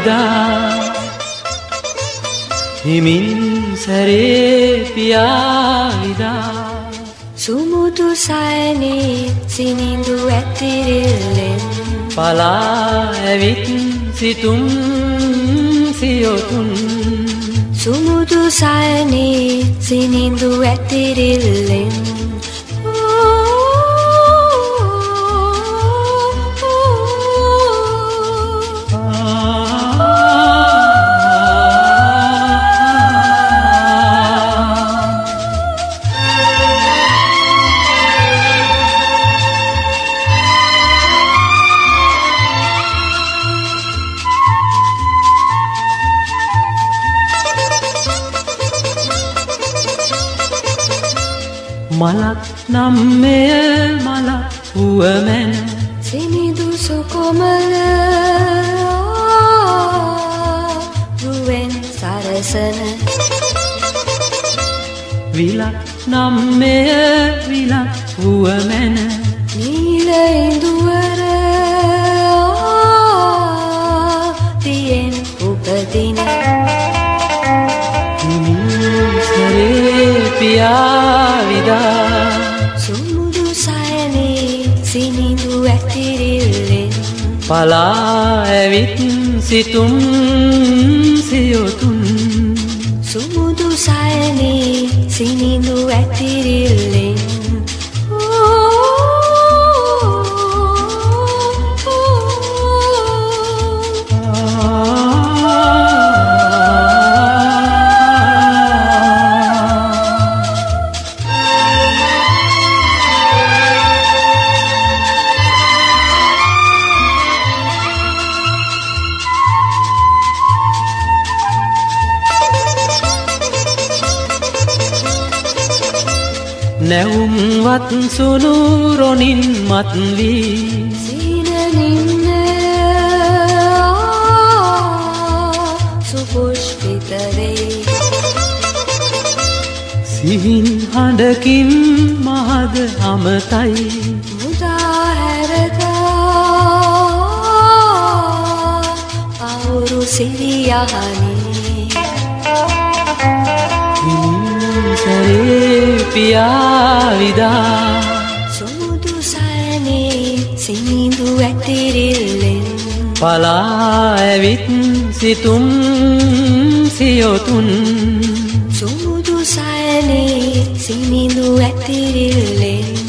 විදා හිමින් සැරේ පියා විදා සුමුදු සයනේ සිනිඳු ඇතිරිල්ලෙන් පලා ඇවිත් සිතුම් සියොතුන් සුමුදු සයනේ සිනිඳු ඇතිරිල්ලෙන් මලක් නම් මෙය මලක් වුවමැන සිනිඳු සුකොමල රුවෙන් සරසන විලක් නම් මෙය විලක් වුවමැන නීල ඉඳුවර තියෙන් උපදින සරේ පියා විදා සුමුදු සයනේ සිනිඳු ඇතිරිල්ලෙන් පලා ඇවිත් සිතුම් සියොතුන් සුමුදු සයනේ සිනිඳු ඇතිරිල්ලෙන් නැවුම්වත් සුළු රොණින් මත් වී සීනනින්න සුපුෂ්පිත වේ සිහින් හඬකින් මහද අමතයි මුදා හැරදා අවුරු සිරියහනේ සරේ පියා විදා සුමුදු සයනේ සිනිඳු ඇතිරිල්ලෙන් පලා ඇවිත් සිතුම් සියොතුන් සුමුදු සයනේ සිනිඳු ඇතිරිල්ලෙන්